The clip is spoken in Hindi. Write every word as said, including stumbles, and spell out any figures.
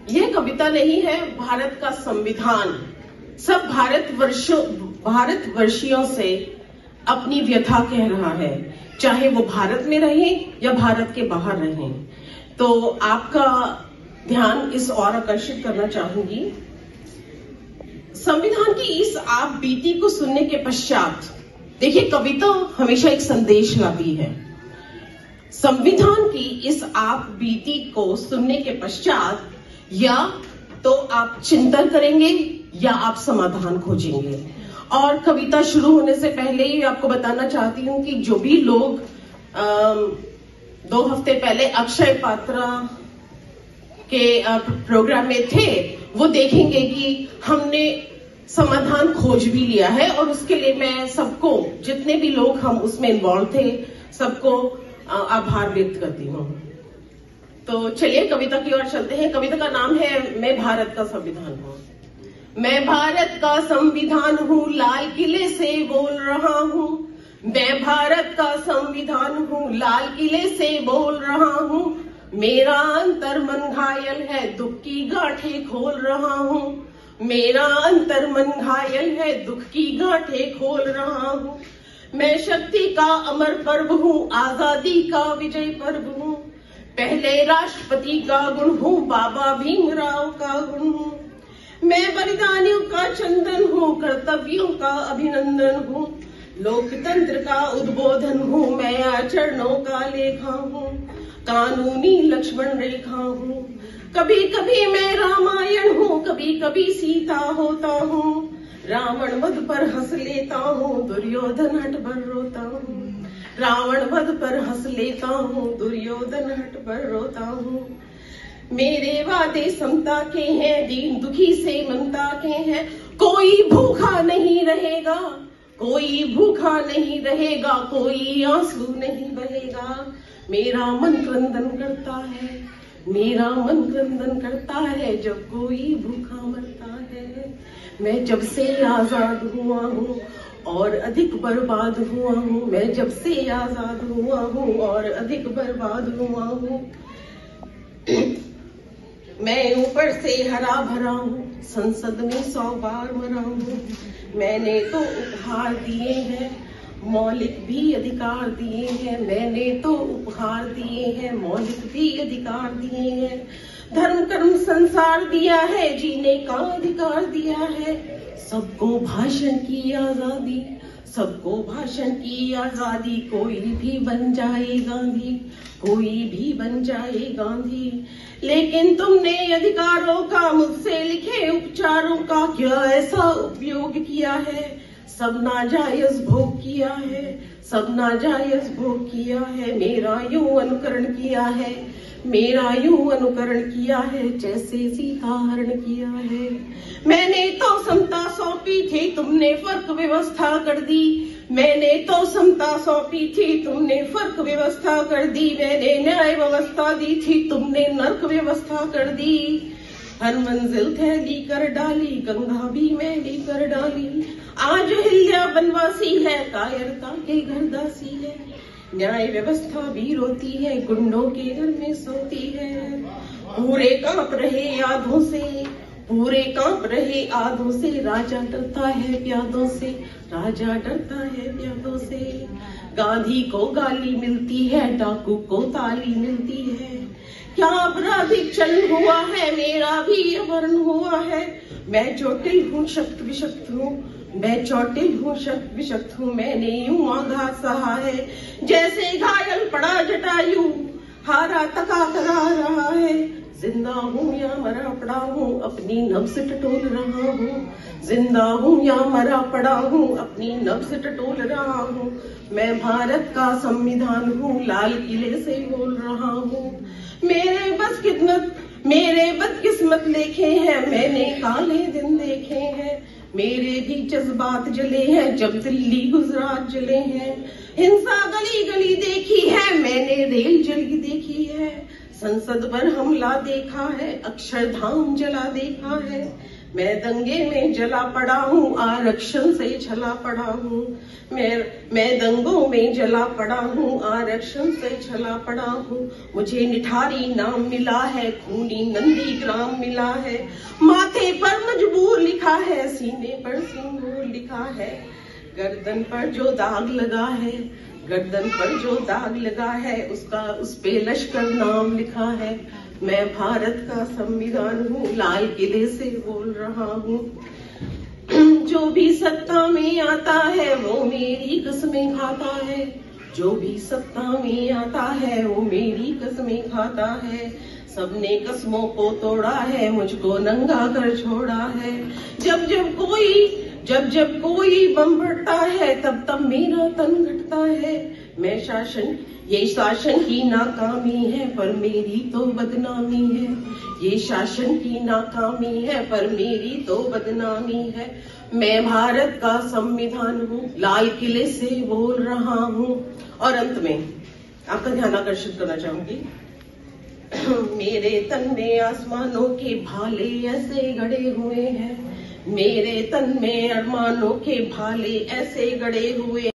यह कविता नहीं है, भारत का संविधान सब भारतवर्षों भारतवर्षियों से अपनी व्यथा कह रहा है, चाहे वो भारत में रहे या भारत के बाहर रहे। तो आपका ध्यान इस और आकर्षित करना चाहूंगी। संविधान की इस आप बीती को सुनने के पश्चात, देखिए कविता हमेशा एक संदेश लाती है। संविधान की इस आप बीती को सुनने के पश्चात या तो आप चिंतन करेंगे या आप समाधान खोजेंगे। और कविता शुरू होने से पहले ही आपको बताना चाहती हूं कि जो भी लोग आ, दो हफ्ते पहले अक्षय पात्रा के प्रोग्राम में थे, वो देखेंगे कि हमने समाधान खोज भी लिया है। और उसके लिए मैं सबको, जितने भी लोग हम उसमें इन्वॉल्व थे, सबको आभार व्यक्त करती हूँ। तो चलिए कविता की ओर चलते हैं। कविता का नाम है मैं भारत का संविधान हूँ। मैं भारत का संविधान हूँ, लाल किले से बोल रहा हूँ। मैं भारत का संविधान हूँ, लाल किले से बोल रहा हूँ। मेरा अंतर मन घायल है, दुख की गांठें खोल रहा हूँ। मेरा अंतर मन घायल है, दुख की गांठें खोल रहा हूँ। मैं शक्ति का अमर पर्व हूँ, आजादी का विजय पर्व हूँ। पहले राष्ट्रपति का गुण हूँ, बाबा भीमराव का गुण हूँ। मैं बलिदानियों का चंदन हूँ, कर्तव्यों का अभिनंदन हूँ। लोकतंत्र का उद्बोधन हूँ, मैं आचरणों का लेखा हूँ। कानूनी लक्ष्मण रेखा हूँ। कभी कभी मैं रामायण हूँ, कभी कभी सीता होता हूँ। रावण वध पर हंस लेता हूँ, दुर्योधन हट पर रोता हूँ। रावण वध पर हंस लेता हूँ, दुर्योधन हट पर रोता हूँ। मेरे वादे समता के हैं, दीन दुखी से ममता के हैं। कोई भूखा नहीं रहेगा, कोई भूखा नहीं रहेगा, कोई आंसू नहीं बहेगा। मेरा मन क्रंदन करता है, मेरा मन क्रंदन करता है, जब कोई भूखा मरता है। मैं जब से आजाद हुआ हूँ और अधिक बर्बाद हुआ हूँ। मैं जब से आजाद हुआ हूँ और अधिक बर्बाद हुआ हूँ। मैं ऊपर से हरा भरा हूँ, संसद में सौ बार मरा हूँ। मैंने तो उपहार दिए हैं, मौलिक भी अधिकार दिए हैं। मैंने तो उपहार दिए हैं, मौलिक भी अधिकार दिए हैं। धर्म कर्म संसार दिया है, जीने का अधिकार दिया है। सबको भाषण की आजादी, सबको भाषण की आजादी। कोई भी बन जाए गांधी, कोई भी बन जाए गांधी। लेकिन तुमने अधिकारों का मुझसे लिखे उपचारों का क्या ऐसा उपयोग किया है? सब नाजायज भोग किया है, सब नाजायज भोग किया है। मेरा यूं अनुकरण किया है, मेरा यूं अनुकरण किया है, जैसे सीता हरण किया है। मैंने तो समता सौंपी थी, तुमने फर्क व्यवस्था कर दी। मैंने तो समता सौंपी थी, तुमने फर्क व्यवस्था कर दी। मैंने न्याय व्यवस्था दी थी, तुमने नर्क व्यवस्था कर दी। हर मंजिल थैली कर डाली, गंगा भी मैली कर डाली। आज हिल्या बनवासी है, कायरता के घरदासी है। न्याय व्यवस्था भी रोती है, गुंडों के घर में सोती है। पूरे कांप रहे यादों से, पूरे कांप रहे आधों से। राजा डरता है प्यादों से, राजा डरता है प्यादों से। गांधी को गाली मिलती है, डाकू को ताली मिलती है। क्या आपराधिक चलन हुआ है, मेरा भी अवर्ण हुआ है। मैं चोटिल हूँ, शक्त विशक्त हूँ, मैं चोटिल हूँ, शक्त विशक्त हूँ। मैंने यूं आघात सहा है, जैसे घायल पड़ा जटायु, हारा तका करा रहा है। जिंदा हूँ या मरा पड़ा हूँ, अपनी नब्ज टटोल रहा हूँ। जिंदा हूँ या मरा पड़ा हूँ, अपनी नब्ज टटोल रहा हूँ। मैं भारत का संविधान हूँ, लाल किले से बोल रहा हूँ। मेरे बस किस्मत, मेरे बदकिस्मत लिखे हैं, मैंने काले दिन देखे हैं। मेरे भी जज्बात जले हैं, जब दिल्ली गुजरात जले हैं। हिंसा गली गली देखी है, मैंने रेल जली देखी है। संसद पर हमला देखा है, अक्षरधाम जला देखा है। मैं दंगे में जला पड़ा हूँ, आरक्षण से छला पड़ा हूँ। मैं मैं दंगों में जला पड़ा हूँ, आरक्षण से छला पड़ा हूँ। मुझे निठारी नाम मिला है, खूनी नंदी ग्राम मिला है। माथे पर मजबूर लिखा है, सीने पर सिंदूर लिखा है। गर्दन पर जो दाग लगा है, गर्दन पर जो दाग लगा है, उसका उस पे लश्कर नाम लिखा है। मैं भारत का संविधान हूँ, लाल किले से बोल रहा हूँ। जो भी सत्ता में आता है वो मेरी कसमें खाता है। जो भी सत्ता में आता है वो मेरी कसमें खाता है। सबने कसमों को तोड़ा है, मुझको नंगा कर छोड़ा है। जब जब कोई जब जब कोई बम फटता है, तब तब मेरा तन घटता है। मैं शासन ये शासन की नाकामी है, पर मेरी तो बदनामी है। ये शासन की नाकामी है, पर मेरी तो बदनामी है। मैं भारत का संविधान हूँ, लाल किले से बोल रहा हूँ। और अंत में आपका ध्यान आकर्षित करना चाहूंगी। मेरे तन में आसमानों के भाले ऐसे गड़े हुए हैं। मेरे तन में अरमानों के भाले ऐसे गड़े हुए